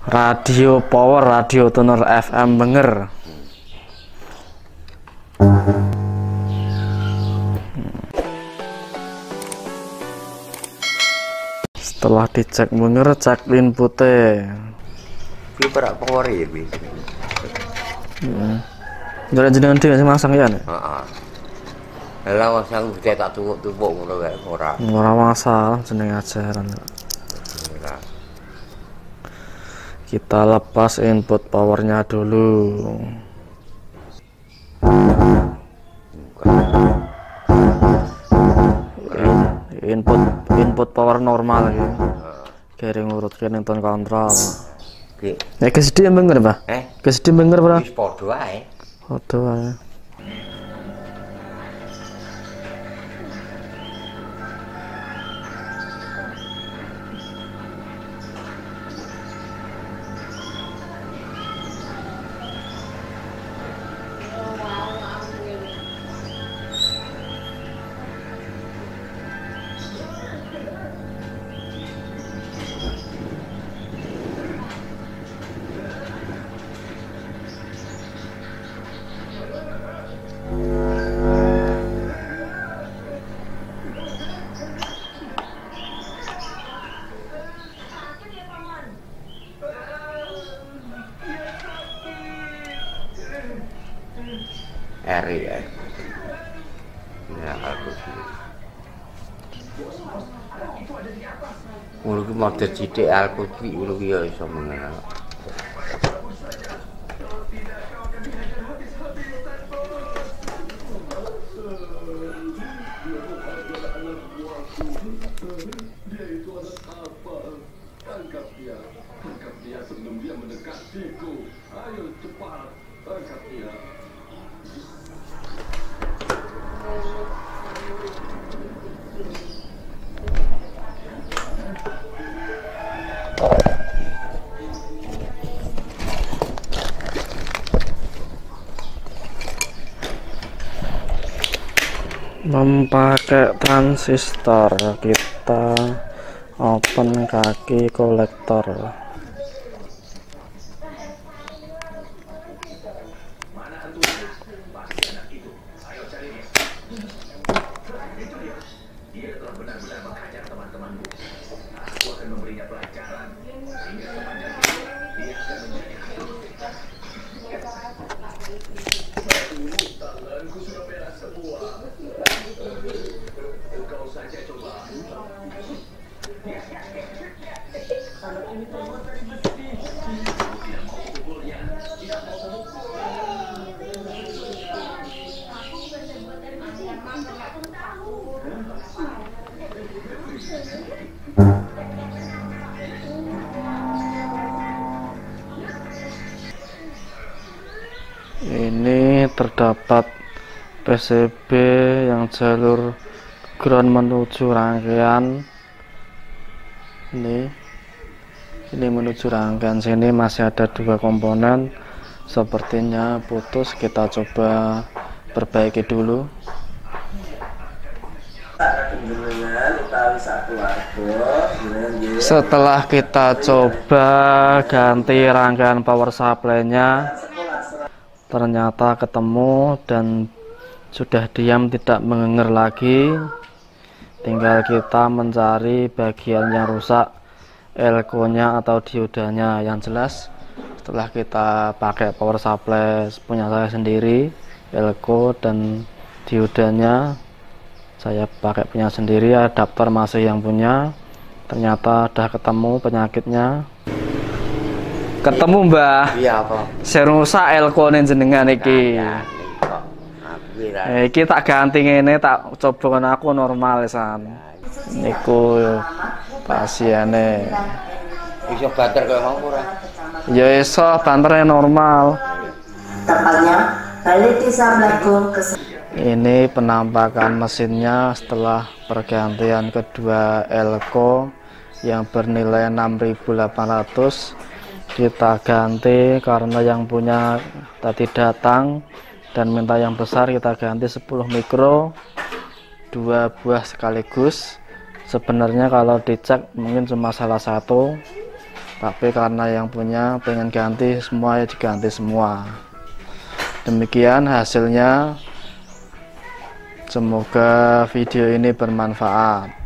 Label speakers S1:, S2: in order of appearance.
S1: Radio power, radio tuner FM Benger. Setelah dicek Benger, cek inputnya.
S2: Ini perak power ya bisa.
S1: Jalan jenengan dia masih masang ya nih.
S2: Lah masang bisa tak tumpuk ngono kae ora.
S1: Ora masalah jeneng ajaran. Kita lepas input powernya dulu. Input power normal ya. Kering urut kene ton kontrol. Ya kesedi bener, Pak. Kesedi bener, Pak.
S2: Wis padha ae.
S1: Padha ae.
S2: R ya. Ya aku. Ngono ki model sithik aku ki ngono ki ya iso mengenal.
S3: Tangkap dia sebelum dia mendekatiku. Ayo cepat, tangkap dia.
S1: Memakai transistor, kita open kaki kolektor. Ini terdapat PCB yang jalur ground menuju rangkaian. Ini menuju rangkaian sini masih ada dua komponen. Sepertinya putus, kita coba perbaiki dulu. Setelah kita coba ganti rangkaian power supply-nya, ternyata ketemu dan sudah diam, tidak mengenger lagi. Tinggal kita mencari bagian yang rusak, elko-nya atau diodanya. Yang jelas setelah kita pakai power supply punya saya sendiri, elko dan diodanya saya pakai punya sendiri, adaptor masih yang punya. Ternyata udah ketemu penyakitnya. Ketemu Mbah.
S2: Iya apa?
S1: Sing rusak elko-ne jenengan iki. Iki tak ganti ngene, tak coba kon aku normal san. Niku pasiene.
S2: Iso banter kaya mau ora?
S1: Ya iso banternya normal.
S4: Tepatnya balik desa Blago ke.
S1: Ini penampakan mesinnya setelah pergantian kedua elko yang bernilai 6.800. Kita ganti karena yang punya tadi datang dan minta yang besar, kita ganti 10 mikro, 2 buah sekaligus. Sebenarnya kalau dicek mungkin cuma salah satu, tapi karena yang punya pengen ganti semua, ya diganti semua. Demikian hasilnya. Semoga video ini bermanfaat.